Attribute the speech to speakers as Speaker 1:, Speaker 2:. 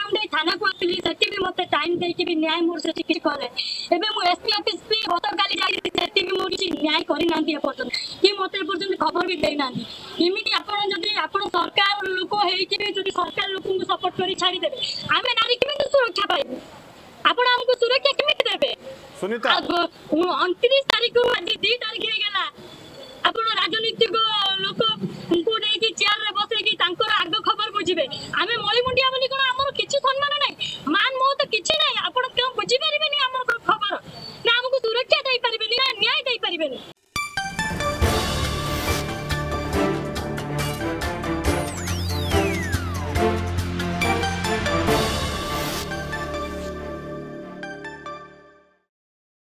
Speaker 1: round थाना को आसली सेठी भी मते टाइम दे कि न्याय मोर से किछ करे एबे मु एसपी ऑफिस पे गत काली जाई सेठी भी मोर किछ न्याय करि नांदी पर्यंत कि मते पर्यंत खबर भी देई नांदी इमिति आपण जदी आपण सरकार लोक हेई कि जदी सरकार लोक को सपोर्ट करी छाड़ी देबे आमे नारी केमे सुरक्षा पाइबे आपण हमको सुरक्षा केमे देबे सुनीता 29 तारीख को आज 2 तारीख हे गेला आपण राजनीतिक